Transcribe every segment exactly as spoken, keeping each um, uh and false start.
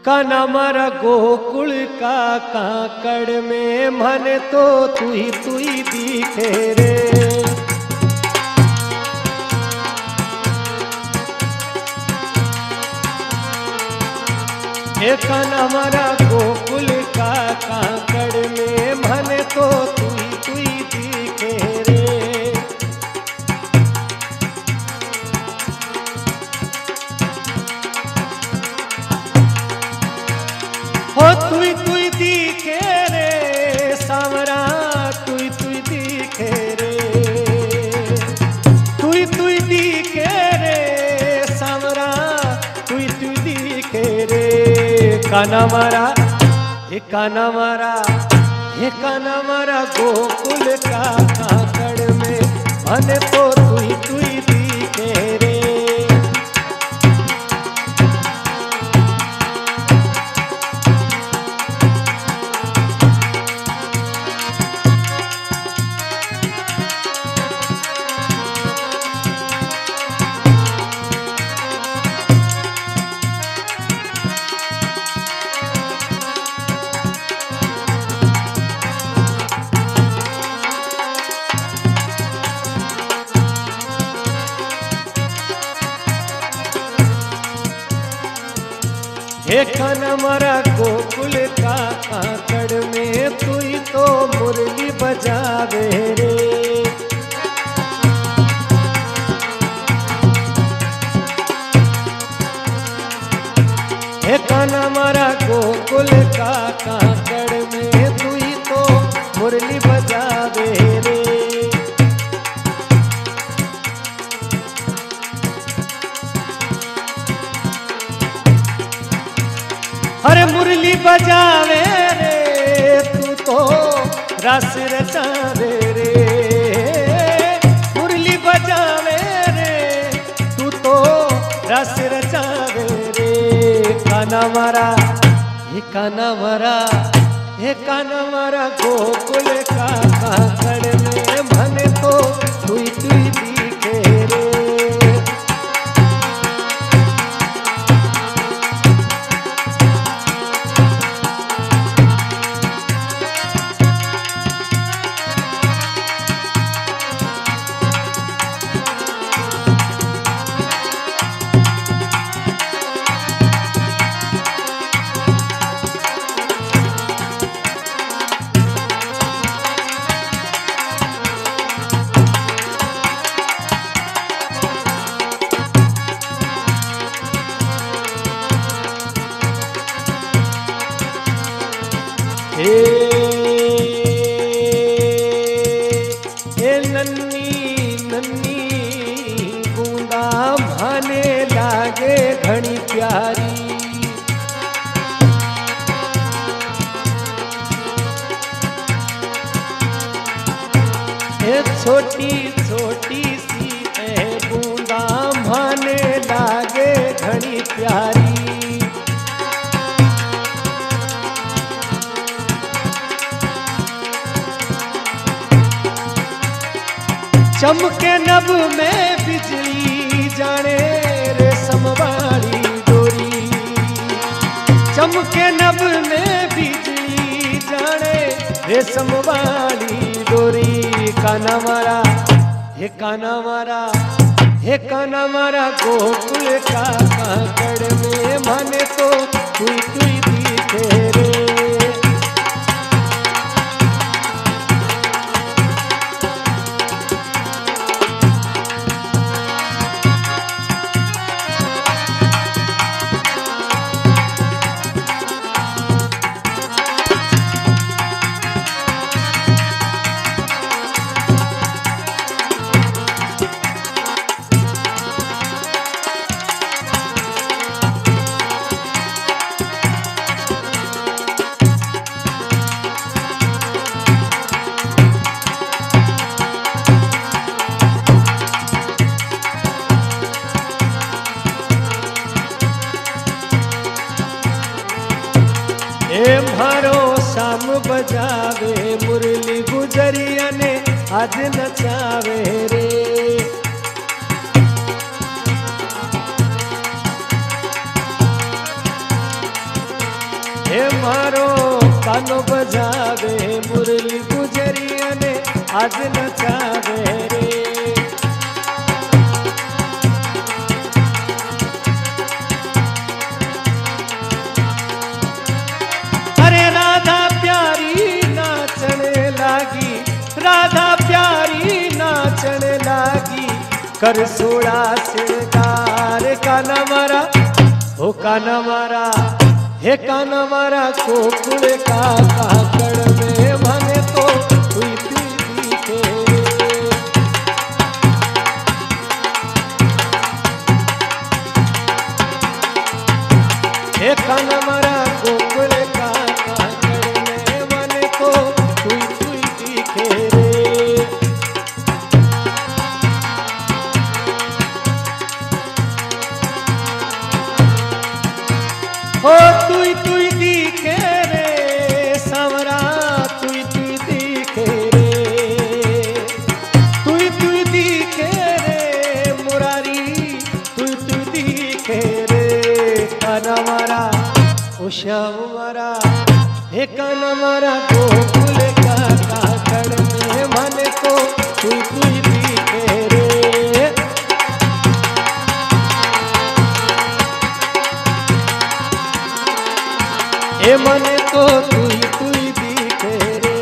काना मारा गोकुल का काकड़ में मन तो तुई तुई दिखे रे। हे काना मारा गोकुल का काकड़ में मन तो तुई तुई दिखे रे। हो तुई तुई दिखे रे सावरा, तुई तुई दिखे रे, तुई तुई दिखे रे सावरा, तुई तुई दिखे रे। काना मारा हे काना मारा, हे काना मारा गोकुल का काकड़ में मन तो तुई तुई दिखे रे। हे काना मारा गोकुल का काकड़ में तुई तो मुरली बजावे रे। हे काना मारा गोकुल का काकड़ में तुई तो मुरली बजावे रे। अरे मुरली बजावे रे तू तो रस रचावे रे। मुरली बजावे रे तू तो रस रचावे रे। काना मारा हे काना मारा, हे काना मारा गोकुल का काकड़ में मन तो तुई तुई दिखे रे। हे नन्नी नन्नी बूंदा भाने लागे घनी प्यारी। हे छोटी छोटी सी ए बूंदा भाने लागे घनी प्यारी। चमके नभ में बिजली जाने रेशम वाली डोरी। चमके नभ में बिजली जाने रेशम वाली डोरी। काना मारा हे काना मारा, हे काना मारा गोकुल का काकड़ में मन तो तुई तुई दिखे रे। हे मारो शाम बजावे मुरली गुजरिया ने आज नचावे रे। हे मारो कानो बजावे मुरली गुजरिया ने आज नचावे रे। अरे राधा प्यारी नाचने लागी, राधा प्यारी नाचने लागी, कर सोड़ा सिंगार काना मारा ओ काना मारा, हे काना मारा गोकुल का काकड़ में भने तो हुई दिखे रे। हे काना मारा गोकुल का काकड़ में भने तो हुई हुई दिखे रे। ओ तुई तुई दिखे रे सावरा, तुई तुई दिखे रे, तुई तुई दिखे रे मुरारी, तुई तुई दिखे रे। काना मारा ओ श्याम मारा, हे काना मारा गोकुल का काकड़ में भने तो तुई तुई दिखे रे। ए मने तो तुई तुई दिखे रे,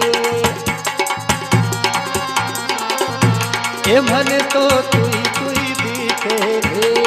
ए मने तो तुई तुई दिखे रे।